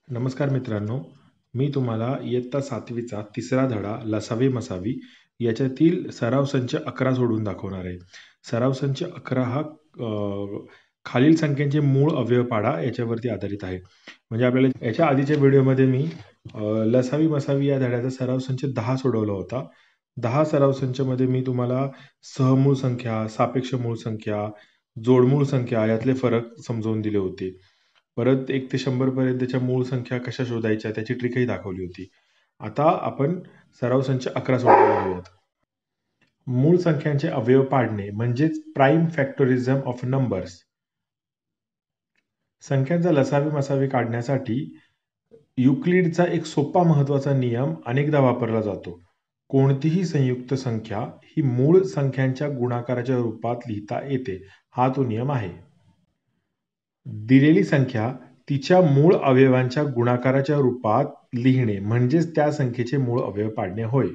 नमस्कार मित्रांनो, मी तुम्हाला इयत्ता 7वीचा तिसरा धडा लसावी मसावी याच्यातील सराव संच 11 सोडवून दाखवणार आहे. सराव संच 11 हा खालील संख्यांचे मूळ अवयव पाडा याच्यावरती आधारित आहे. म्हणजे आपल्याला याच्या आधीच्या व्हिडिओमध्ये मी लसावी मसावी या धड्याचा सराव संच 10 सोडवला होता. 10 सराव संचमध्ये मी तुम्हाला सहमूळ संख्या, सापेक्ष मूळ संख्या, जोडमूळ संख्या यातले फरक समजावून दिले होते. परत 1 ते 100 पर्यंतच्या मूळ संख्या कशा शोधायच्या त्याची ट्रिकही दाखवली होती. आता आपण सराव संच 11 सोडवणार आहोत. मूळ संख्यांचे अवयव पाडणे म्हणजेच प्राईम फॅक्टोरिझम ऑफ नंबर्स. संख्यांचा लसावी मसावी काढण्यासाठी युक्लिडचा एक सोपा महत्वाचा नियम अनेकदा वापरला जातो. कोणतीही संयुक्त संख्या ही मूळ संख्यांच्या गुणाकाराच्या रूपात लिहिता येते, हा तो नियम आहे. दिलेली संख्या तिच्या मूळ अवयवांच्या गुणाकाराच्या रूपात लिहिणे म्हणजेच त्या संख्येचे मूळ अवयव पाडणे होय.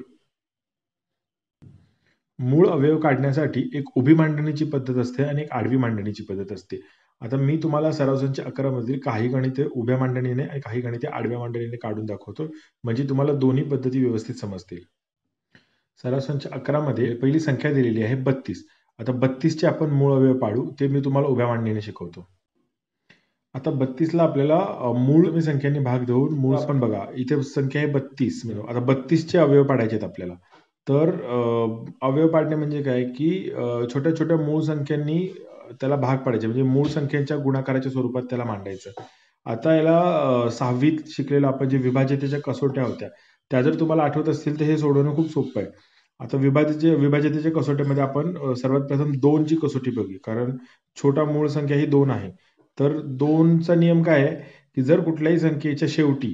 मूळ अवयव काढण्यासाठी एक उभी मांडणीची पद्धत असते आणि एक आडवी मांडणीची पद्धत असते. आता मी तुम्हाला सराव संच 11 मधील काही गणिते उभ्या मांडणीने आणि काही गणिते आडव्या मांडणीने काढून दाखवतो, म्हणजे तुम्हाला दोन्ही पद्धती व्यवस्थित समजतील. सराव संच 11 मध्ये पहिली संख्या दिलेली आहे 32. आता 32 चे आपण मूळ अवयव पाडू, ते मी तुम्हाला उभ्या मांडणीने शिकवतो. आता 32 ला आपल्याला मूळ संख्यांनी भाग देऊन मूळ आपण बघा इथे संख्या आहे 32. आता 32 चे अवयव पाडायचे आहेत आपल्याला. तर अवयव पाडणे म्हणजे काय की छोट्या छोट्या मूळ संख्यांनी त्याला भाग पाडायचे, म्हणजे मूळ संख्यांच्या गुणाकाराच्या स्वरूपात त्याला मांडायचं. आता याला 6वीत शिकलेलं आपण जे विभाज्यतेच्या कसोट्या होत्या त्या जर तुम्हाला आठवत असतील तर हे सोडवणं खूप सोपं आहे. आता विभाज्यतेच्या कसोट्यामध्ये आपण सर्वात प्रथम 2 ची कसोटी बघू, कारण छोटा मूळ संख्या ही 2 आहे. तर 2चा नियम काय आहे की जर कुठल्याही संख्येच्या शेवटी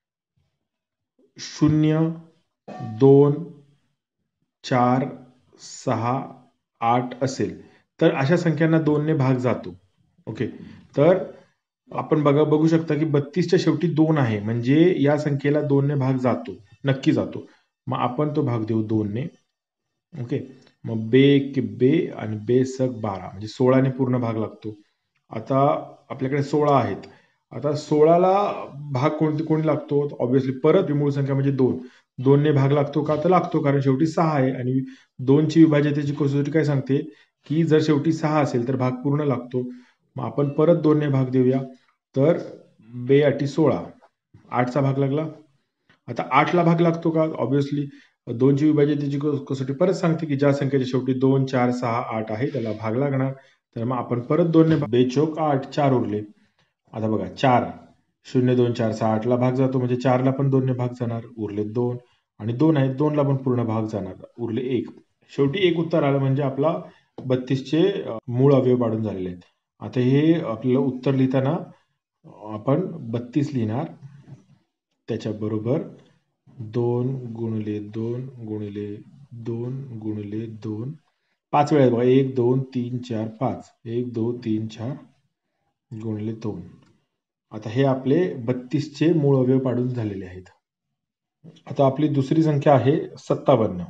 0, 2, 4, 6, 8 असेल तर अशा संख्यांना 2 ने भाग जातो. ओके, तर आपण बघू शकता की 32च्या शेवटी 2 आहे, म्हणजे या संख्येला 2 ने भाग जातो, नक्की जातो. मग आपण तो भाग देऊ 2 ने. ओके, मग बे के बे आणि बे सक 12 म्हणजे 16 ने पूर्ण भाग लागतो. आता आपल्याकडे 16 आहेत. आता 16ला भाग कोणी लागतो? ऑब्व्हियसली परत मूळ संख्या म्हणजे 2. 2 ने भाग लागतो का? तर लागतो, कारण शेवटी 6 आहे आणि 2 ची विभाज्यतेची कसोटी काय सांगते की जर शेवटी 6 असेल तर भाग पूर्ण लागतो. मग आपण परत 2 ने भाग देऊया, तर 2 8 16, 8चा भाग लागला. आता 8ला भाग लागतो का? ऑब्व्हियसली 2 ची विभाज्यतेची कसोटी परत सांगते की ज्या संख्येच्या शेवटी 2, 4, 6, 8 आहे त्याला भाग लागणार. तर मग आपण परत 2 ने 2 चोक 8, 4 उरले. आता बघा 4, 0, 2, 4, 6, 8ला भाग जातो, म्हणजे 4ला पण 2 ने भाग जाणार, उरले 2. आणि 2 आहेत, 2ला पण पूर्ण भाग जाणार, उरले 1. शेवटी 1 उत्तर आलं, म्हणजे आपला 32 चे मूळ अवयव पाडून झालेले आहेत. आता हे आपल्याला उत्तर लिहिताना आपण 32 लिहिणार, त्याच्याबरोबर 2 गुणिले 2 गुणिले 2 गुणिले 2 5 वेळा बघा, 1 2 3 4 5, 1 2 3 4 गुणिले 2. आता हे आपले 32 चे मूळ अवयव पाडून झालेले आहेत. आता आपली दुसरी संख्या आहे 57.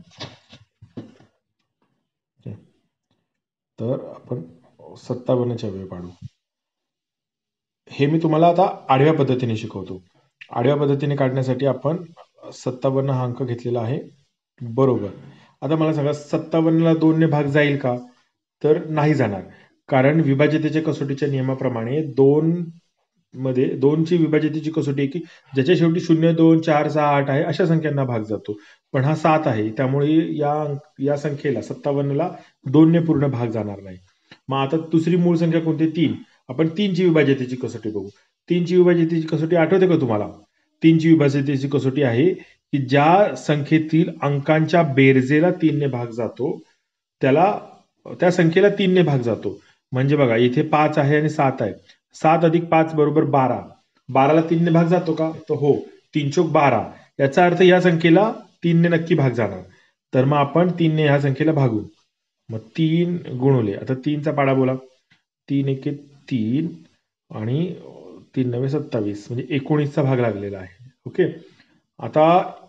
तर आपण 57 चे अवयव पाडू. हे मी तुम्हाला आता आडव्या पद्धतीने शिकवतो. आडव्या पद्धतीने काढण्यासाठी आपण 57 हा अंक घेतलेला आहे, बरोबर. आता मला सांगा 57ला 2 ने भाग जाईल का? तर नाही जाणार, कारण विभाज्यतेच्या कसोटीच्या नियमाप्रमाणे 2 मध्ये 2 ची विभाज्यतेची कसोटी आहे की ज्याच्या शेवटी 0, 2, 4, 6, 8 आहे अशा संख्यांना भाग जातो. पण हा 7 आहे, त्यामुळे या संख्येला 57ला 2 ने पूर्ण भाग जाणार नाही. मग आता दुसरी मूळ संख्या कोणती? 3. आपण 3 ची विभाज्यतेची कसोटी बघू. 3 ची विभाज्यतेची कसोटी आठवते का तुम्हाला? 3 ची विभाज्यतेची कसोटी आहे की ज्या संख्येतील अंकांच्या बेरजेला 3 ने भाग जातो त्या संख्येला 3 ने भाग जातो. म्हणजे बघा इथे 5 आहे आणि 7 आहे. 7 अधिक 5 बरोबर 12. 12ला 3 ने भाग जातो का? तर हो, 3 चोक 12. याचा अर्थ या संख्येला 3 ने नक्की भाग जाणार. तर मग आपण 3 ने ह्या संख्येला भागू. मग 3 गुणुले, आता 3चा पाडा बोला, 3 एके 3 आणि 3 नवे 27, म्हणजे 19चा भाग लागलेला आहे. ओके, आता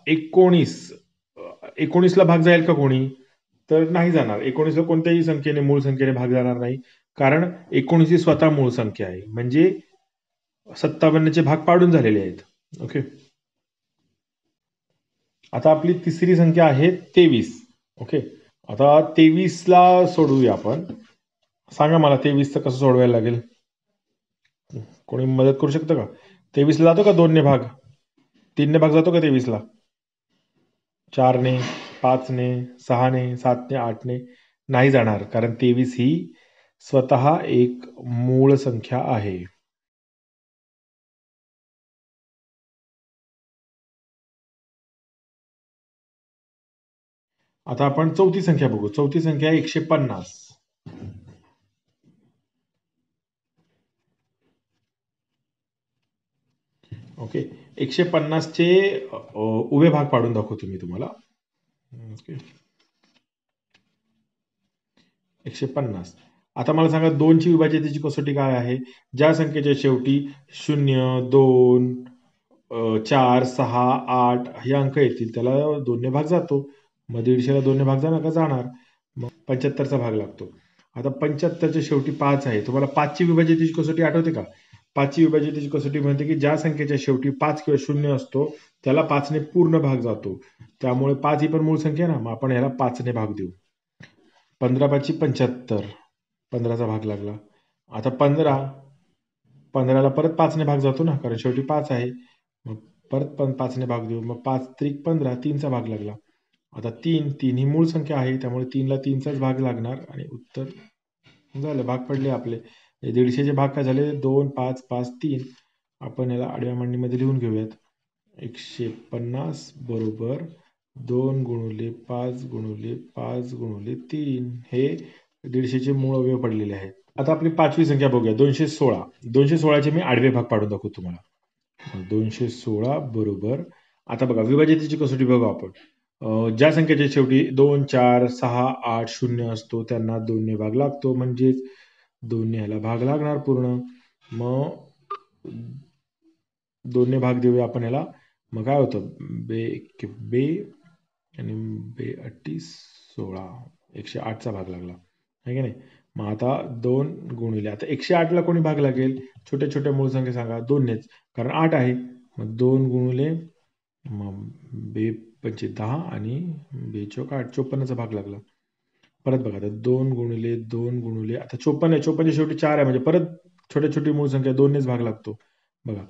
19ला भाग जाईल का कोणी? तर नाही जाणार. 19ला कोणत्याही संख्येने मूळ संख्येने भाग जाणार नाही, कारण 19 ही स्वतः मूळ संख्या आहे. म्हणजे 57चे भाग पाडून झालेले आहेत. ओके. आता आपली तिसरी संख्या आहे 23. ओके. आता 23ला सोडवूया आपण. सांगा मला 23चं कसं सोडवायला लागेल. कोणी मदत करू शकतं का. 23ला जातो का 2ने भाग. 3ने भाग जातो का 23ला. 4ने, 5ने, 6ने, 7ने, 8ने नाही जाणार. कारण 23 ही स्वतः एक मूळ संख्या आहे. आता आपण चौथी संख्या बघू. चौथी संख्या 150. ओके. 150चे उभे भाग पाडून दाखवतो मी तुम्हाला. ओके. 150. आता मला सांगा 2ची विभाज्यतेची कसोटी काय आहे. ज्या संख्येच्या शेवटी 0, 2, 4, 6, 8 हे अंक येतील त्याला 2ने भाग जातो. मग 150ला 2ने भाग जाणार का. जाणार. मग 75चा भाग लागतो. आता 75च्या शेवटी 5 आहे. तुम्हाला 5ची विभाज्यतेची कसोटी आठवते का. 5ची विभाज्यतेची कसोटी म्हणते की ज्या संख्येच्या शेवटी 5 किंवा 0 असतो त्याला 5ने पूर्ण भाग जातो. त्यामुळे 5 ही पण मूळ संख्या ना. मग आपण ह्याला 5ने भाग देऊ. 15×5 = 75. 15चा भाग लागला. आता 15ला परत 5ने भाग जातो ना, कारण शेवटी 5 आहे. मग परत 5ने भाग देऊ. मग 5 त्रिक 15, 3चा भाग लागला. आता 3 ही मूळ संख्या आहे. त्यामुळे 3ला 3चाच भाग लागणार आणि उत्तर झालं. भाग पडले आपले. 150चे भाग काय झाले. 2, 5, 5, 3. आपण याला आडव्या मांडणीमध्ये लिहून घेऊयात. 150 बरोबर 2 गुणिले 5 गुणिले 5 गुणिले 3 हे 150चे मूळ अवयव पडलेले आहेत. आता आपली 5वी संख्या बघूया. 216. 216चे मी आडवे भाग पाडून दाखवतो तुम्हाला. 216 बरोबर. आता बघा विभाज्यतेची कसोटी बघू आपण. ज्या संख्येच्या शेवटी 2, 4, 6, 8, 0 असतो त्यांना 2ने भाग लागतो. म्हणजेच 2ने ह्याला भाग लागणार पूर्ण. मग 2ने भाग देऊया आपण ह्याला. मग काय होतं. बे आणि 2×8 = 16. 108चा भाग लागला आहे की नाही. मग आता 2 गुणिले. आता 108ला कोणी भाग लागेल. छोट्या छोट्या मूळ संख्या सांगा. 2नेच, कारण 8 आहे. मग 2 गुणिले मग 2×5 = 10 आणि 2×4 = 8. 54चा भाग लागला. परत बघा आता 2 गुणिले 2 गुणिले. आता 54 आहे. 54च्या शेवटी 4 आहे. म्हणजे परत छोट्या छोटी मूळ संख्या 2नेच भाग लागतो. बघा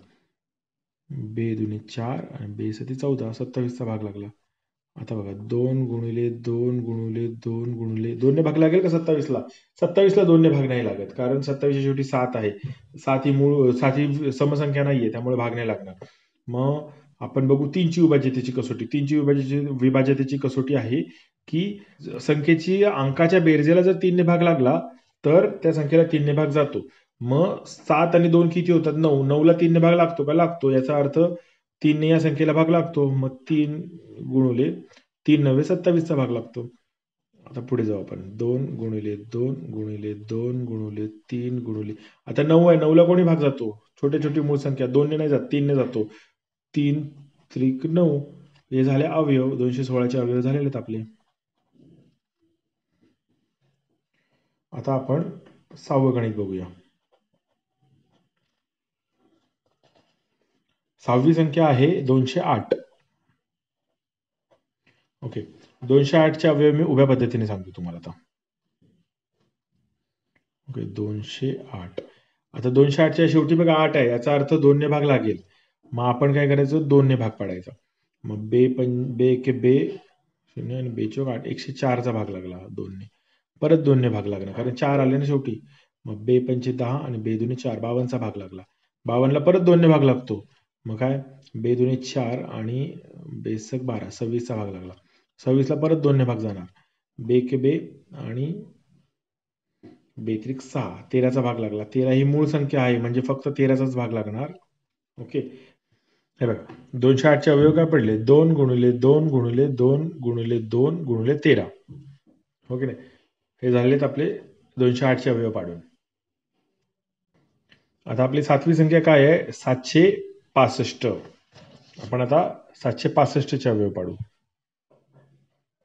2×4 आणि 2×7 = 14. 27चा भाग लागला. आता बघा 2 गुणिले 2 गुणिले 2 गुणिले. 2ने भाग लागेल का 27ला. 27ला 2ने भाग नाही लागत, कारण 27च्या शेवटी 7 आहे. 7 ही समसंख्या नाहीये, त्यामुळे भाग नाही लागणार. मग आपण बघू 3ची विभाज्यतेची कसोटी. 3ची विभाज्यतेची कसोटी आहे की संख्येची अंकाच्या बेरजेला जर 3ने भाग लागला तर त्या संख्येला 3ने भाग जातो. मग 7 आणि 2 किती होतात. 9. 9ला 3ने भाग लागतो का. लागतो. याचा अर्थ 3ने या संख्येला भाग लागतो. मग 3 गुणिले 3×9 = 27चा भाग लागतो. आता पुढे जाऊ आपण. 2 गुणिले 2 गुणिले 2 गुणिले 3 गुणिले. आता 9 आहे. 9ला कोणी भाग जातो. छोटी छोटी मूळ संख्या. 2ने नाही जात, 3ने जातो. 3 त्रिक 9. हे झाले अवयव. 216चे अवयव झालेले आहेत आपले. आता आपण 6वं गणित बघूया. 6वी संख्या आहे 208. ओके. 208चे अवयव मी उभ्या पद्धतीने सांगतो तुम्हाला आता. ओके. 208. आता 208च्या शेवटी बघा 8 आहे. याचा अर्थ 2ने भाग लागेल. मग आपण काय करायचं. 2ने भाग पाडायचा. मग बे के बे 0 आणि 2×4 = 8. 104चा भाग लागला 2ने. परत 2ने भाग लागणार, कारण 4 आले ना शेवटी. मग 2×5 = 10 आणि 2×2 = 4. 52चा भाग लागला. 52ला परत 2ने भाग लागतो. मग काय 2×4 आणि 2×6 = 12. 26चा भाग लागला. 26ला परत 2ने भाग जाणार. बे के बे आणि 2×6 = 13चा भाग लागला. 13 ही मूळ संख्या आहे, म्हणजे फक्त 13चाच भाग लागणार. ओके. हे बघा 208चे अवयव काय पडले. 2 गुणिले 2 गुणिले 2 गुणिले 2 गुणिले 13. हो की नाही. हे झालेत आपले 208चे अवयव पाडून. आता आपली 7वी संख्या काय आहे. 765. आपण आता 765चे अवयव पाडू.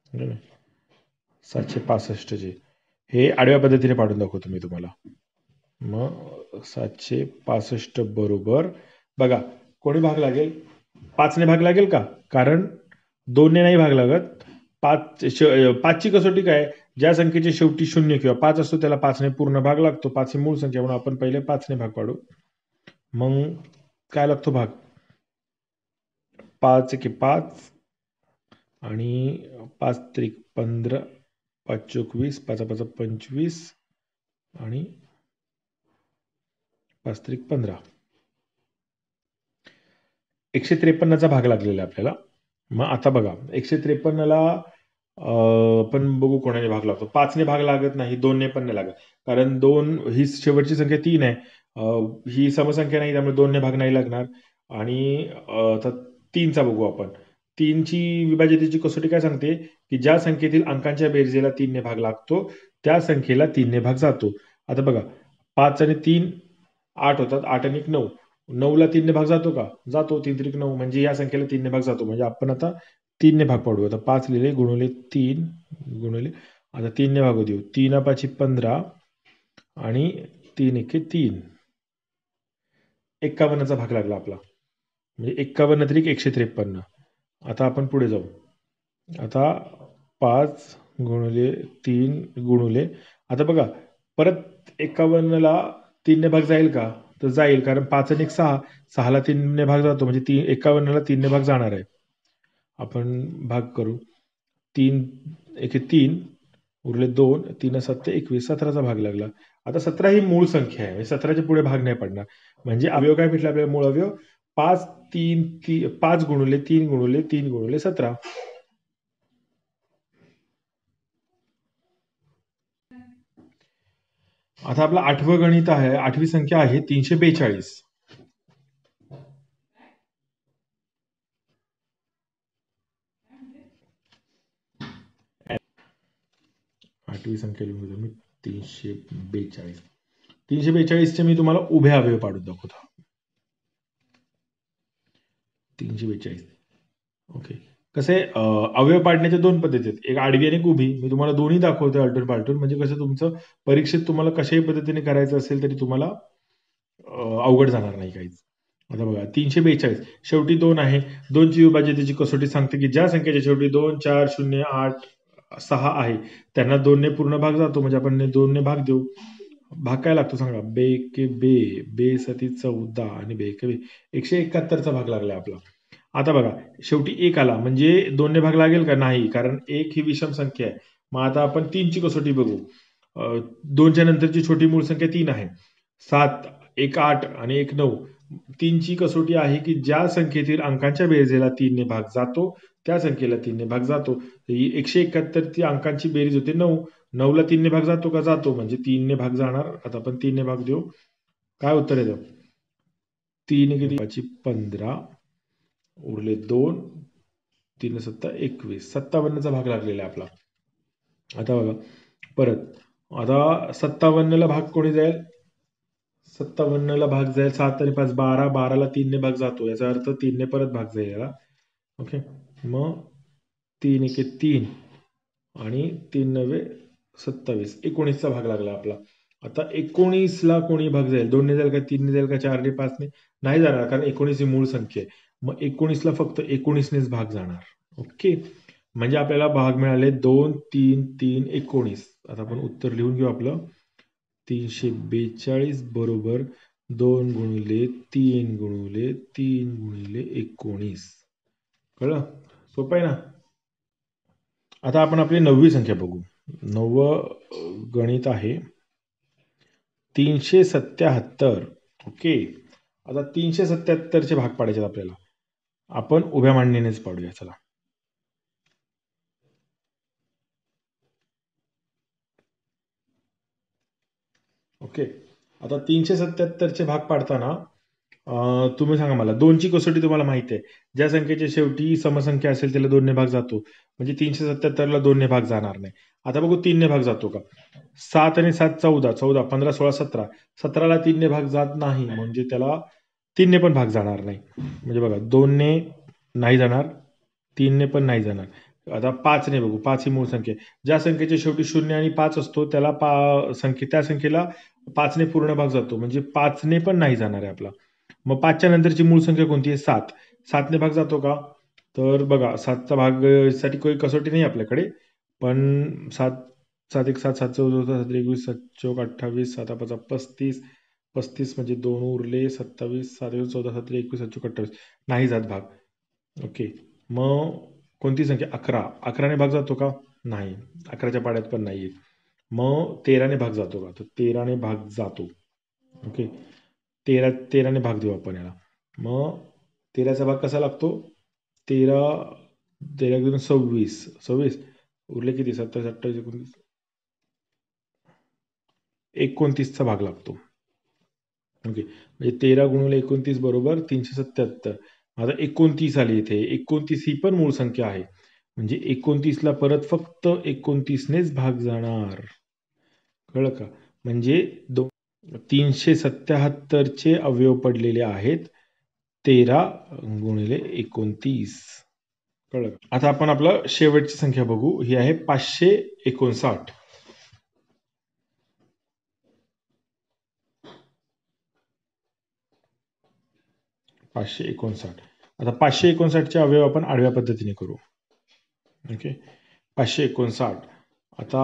765चे हे आडव्या पद्धतीने पाडून दाखवतो मी तुम्हाला. मग 765 बरोबर बघा कोणी भाग लागेल 5ने भाग लागेल का कारण 2ने नाही भाग लागत 5ची कसोटी काय ज्या संख्येचे शेवटी 0 किंवा 5 असतो त्याला 5ने पूर्ण भाग लागतो 5 ही मूळ संख्या म्हणून आपण पहिले 5ने भाग पाडू मग काय लागतो भाग 5 एके 5 आणि 5 त्रिक 15 5 चोक 20 5 5 25 आणि 5 त्रिक 15 153चा भाग लागलेला आहे आपल्याला मग आता बघा 153ला आपण बघू कोणाने भाग लागतो 5ने भाग लागत नाही 2ने पण नाही लागत कारण 2 ही शेवटची संख्या 3 आहे ही समसंख्या नाही त्यामुळे 2ने भाग नाही लागणार आणि आता 3चा बघू आपण 3ची विभाज्यतेची कसोटी काय सांगते की ज्या संख्येतील अंकांच्या बेरजेला 3ने भाग लागतो त्या संख्येला 3ने भाग जातो आता बघा 5 आणि 3 8 होतात 8 आणि 1 9 9ला 3ने भाग जातो का जातो 3 त्रिक 9 म्हणजे या संख्येला 3ने भाग जातो म्हणजे आपण आता 3ने भाग पाडू आता 5 लिहिले गुणवले 3 गुणवले आता 3ने भाग देऊ 3 5 15 आणि 3 एके 3 51चा भाग लागला आपला म्हणजे 51 त्रिक 153 आता आपण पुढे जाऊ आता 5 गुणुले 3 गुणुले आता बघा परत 51ला 3ने भाग जाईल का तर जाईल कारण 5 आणि 6 6ला 3ने भाग जातो म्हणजे 51ला 3ने भाग जाणार आहे आपण भाग करू 3 एके 3 उरले 2 3 7 21 17चा भाग लागला आता 17 ही मूळ संख्या आहे 17च्या पुढे भाग नाही पडणार म्हणजे अवयव काय भेटला आपल्याला मूळ अवयव 5 गुणुले 3 गुणुले 3 गुणुले 17 आता आपलं 8वं गणित आहे 8वी संख्या आहे 342 8वी संख्या लिहून घेतो मी 342 342चे मी तुम्हाला उभे अवयव पाडून दाखवतो 342 ओके कसे अवयव पाडण्याच्या दोन पद्धती आहेत एक आडवी आणि एक उभी मी तुम्हाला दोन्ही दाखवतो अल्टून पाल्टून म्हणजे कसं तुमचं परीक्षेत तुम्हाला कशाही पद्धतीने करायचं असेल तरी तुम्हाला अवघड जाणार नाही काहीच आता बघा 342 शेवटी 2 आहे 2ची विभाज्यतेची कसोटी सांगते की ज्या संख्येच्या शेवटी 2 4 0 8 6 आहे त्यांना 2ने पूर्ण भाग जातो म्हणजे आपण 2ने भाग देऊ भाग काय लागतो सांगा बे के बे बे सती 14 आणि बे के बे 171चा भाग लागला आपला आता बघा शेवटी 1 आला म्हणजे 2ने भाग लागेल का नाही कारण 1 ही विषम संख्या आहे मग आता आपण 3ची कसोटी बघू 2च्या नंतरची छोटी मूळ संख्या 3 आहे 7 1 8 आणि 1 9 3ची कसोटी आहे की ज्या संख्येतील अंकांच्या बेरजेला 3ने भाग जातो त्या संख्येला 3ने भाग जातो ही 171 ती अंकांची बेरीज होते 9 9ला 3ने भाग जातो का जातो म्हणजे 3ने भाग जाणार आता आपण 3ने भाग देऊ काय उत्तर येतं 3 किती 15 उरले 2 3 7 21 57चा भाग लागलेला आहे आपला आता बघा परत आता 57ला भाग कोणी जाईल 57ला भाग जाईल 7 आणि 5 12 12ला 3ने भाग जातो याचा अर्थ 3ने परत भाग जाईल याला ओके मग 3 एके 3 आणि 3 9 27 19चा भाग लागला आपला आता 19ला कोणी भाग जाईल 2ने जाईल का 3ने जाईल का 4ने 5ने नाही जाणार कारण 19 ही मूळ संख्या आहे मग 19ला फक्त 19नेच भाग जाणार ओके म्हणजे आपल्याला भाग मिळाले 2 3 3 19 आता आपण उत्तर लिहून घेऊ आपलं 342 बरोबर 2 गुणिले 3 गुणिले 3 गुणिले 19 कळलं सोपं आहे ना आता आपण आपली 9वी संख्या बघू 9वं गणित आहे 377 ओके आता 377चे भाग पाडायचे आपल्याला आपण उभ्या मांडणीनेच पाडूया चला ओके आता 377चे भाग पाडताना तुम्ही सांगा मला 2ची कसोटी तुम्हाला माहिती आहे ज्या संख्येच्या शेवटी समसंख्या असेल त्याला 2ने भाग जातो म्हणजे 377ला 2ने भाग जाणार नाही आता बघू 3ने भाग जातो का 7 आणि 7 14 14 15 16 17 17ला 3ने भाग जात नाही म्हणजे त्याला 3ने पण भाग जाणार नाही म्हणजे बघा 2ने नाही जाणार 3ने पण नाही जाणार आता 5ने बघू 5 ही मूळ संख्या ज्या संख्येच्या शेवटी 0 आणि 5 असतो त्याला त्या संख्येला 5ने पूर्ण भाग जातो म्हणजे 5ने पण नाही जाणार आहे आपला. मग 5च्या नंतरची मूळ संख्या कोणती आहे? 7. 7ने भाग जातो का? तर बघा 7चा भाग साठी काही कसोटी नाही आपल्याकडे. पण 7 7 एक 7 7 14 7 21 7 चौक 28 7 5 35 35 म्हणजे 2 उरले 27 7 14 7 21 7 चौक 28 नाही जात भाग. ओके. मग कोणती संख्या? 11. 11ने भाग जातो का? नाही. 11च्या पाड्यात पण नाहीये. मग 13ने भाग जातो का? तर 13ने भाग जातो. ओके. 13ने भाग देऊ आपण याला. मग 13चा भाग कसा लागतो? 13 13 2 26 26 उरले किती? 27 28 29 29चा भाग लागतो. ओके. म्हणजे 13 गुणिले 29 बरोबर 377. आता 29 आली इथे. 29 ही पण मूळ संख्या आहे. म्हणजे 29ला परत फक्त 29नेच भाग जाणार. कळलं का? म्हणजे 377चे अवयव पडलेले आहेत 13 गुणिले 29. कळलं का? आता आपण आपलं शेवटची संख्या बघू. ही आहे 559. 559. आता 559चे अवयव आपण आडव्या पद्धतीने करू. ओके. 559. आता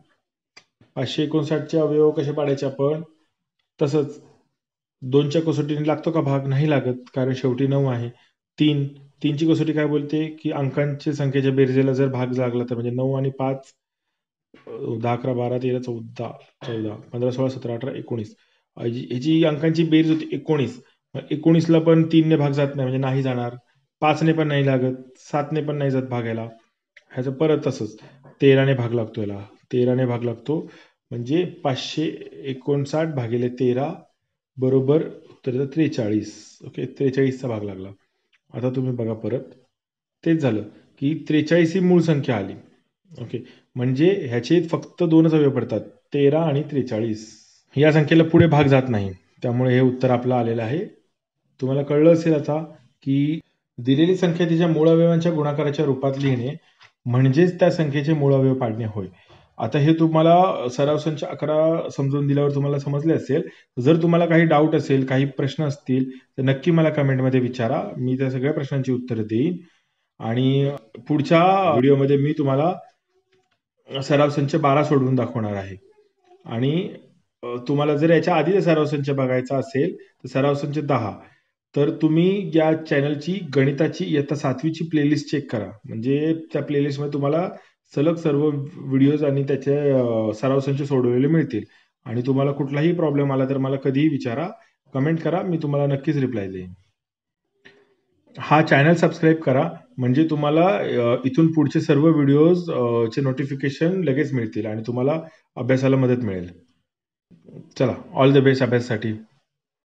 559चे अवयव कसे पाडायचे आपण? तसंच 2च्या कसोटीने लागतो का भाग? नाही लागत, कारण शेवटी 9 आहे. 3ची कसोटी काय बोलते की अंकांच्या संख्येच्या बेरजेला जर भाग लागला तर म्हणजे 9 आणि 5 10 11 12 13 14 14 15 16 17 18 19 ह्याची अंकांची बेरीज होती 19. 19ला पण 3ने भाग जात नाही म्हणजे नाही जाणार. 5ने पण नाही लागत, 7ने पण नाही जात भागायला. ह्याचं परत तसंच 13ने भाग लागतो याला. 13ने भाग लागतो म्हणजे 559 भागिले 13 बरोबर उत्तर येतं 43. ओके. 43चा भाग लागला. आता तुम्ही बघा परत. तेच झालं की 43 ही मूळ संख्या आली. ओके. म्हणजे ह्याचे फक्त 2च अवयव पडतात. 13 आणि 43. या संख्येला पुढे भाग जात नाही. त्यामुळे हे उत्तर आपलं आलेलं आहे. तुम्हाला कळलं असेल आता की दिलेली संख्या तिच्या मूळ अवयवांच्या गुणाकाराच्या रूपात लिहिणे म्हणजेच त्या संख्येचे मूळ अवयव पाडणे होय. आता हे तुम्हाला सराव संच 11 समजून दिल्यावर तुम्हाला समजले असेल. जर तुम्हाला काही डाऊट असेल, काही प्रश्न असतील तर नक्की मला कमेंटमध्ये विचारा. मी त्या सगळ्या प्रश्नांची उत्तरं देईन आणि पुढच्या व्हिडिओमध्ये मी तुम्हाला सराव संच 12 सोडवून दाखवणार आहे. आणि तुम्हाला जर याच्या आधी सराव संच बघायचा असेल तर सराव संच 10. तर तुम्ही या चॅनलची गणिताची इयत्ता 7वीची प्लेलिस्ट चेक करा. म्हणजे त्या प्लेलिस्टमध्ये तुम्हाला सलग सर्व व्हिडिओज आणि त्याचे सराव संच सोडवलेले मिळतील. आणि तुम्हाला कुठलाही प्रॉब्लेम आला तर मला कधीही विचारा, कमेंट करा, मी तुम्हाला नक्कीच रिप्लाय देईन. हा चॅनल सबस्क्राईब करा म्हणजे तुम्हाला इथून पुढचे सर्व व्हिडिओज चे नोटिफिकेशन लगेच मिळतील आणि तुम्हाला अभ्यासाला मदत मिळेल. चला, ऑल द बेस्ट अभ्यासासाठी.